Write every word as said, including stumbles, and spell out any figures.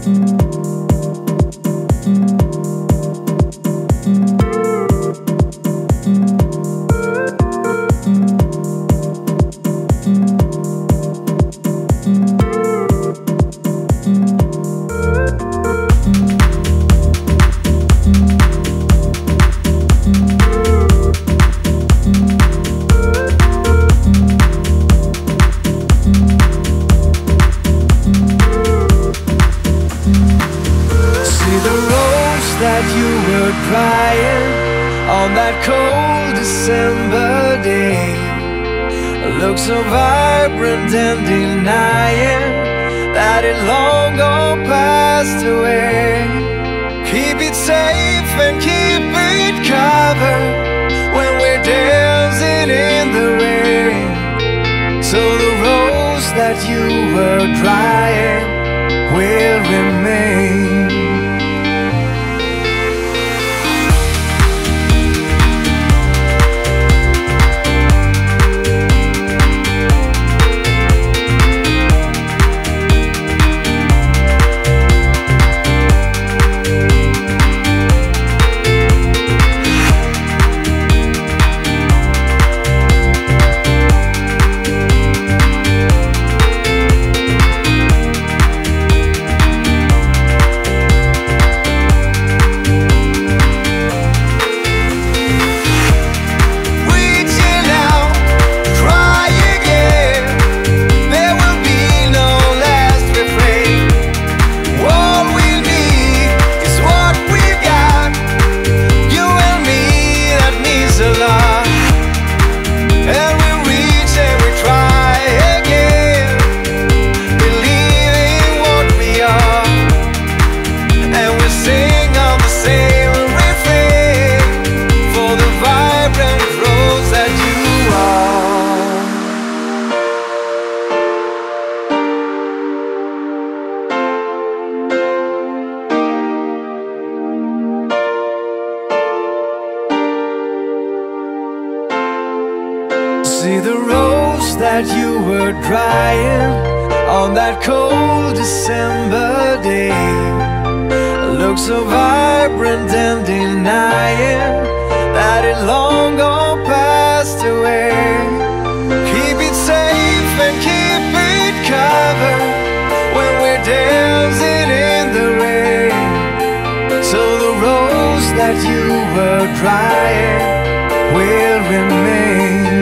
That you were crying on that cold December day looked so vibrant and denying that it long gone passed away. Keep it safe and keep it covered when we're dancing in the rain, so the rose that you were drying will remain. See the rose that you were drying on that cold December day looked so vibrant and denying that it long gone passed away. Keep it safe and keep it covered when we're dancing in the rain, so the rose that you were drying will remain.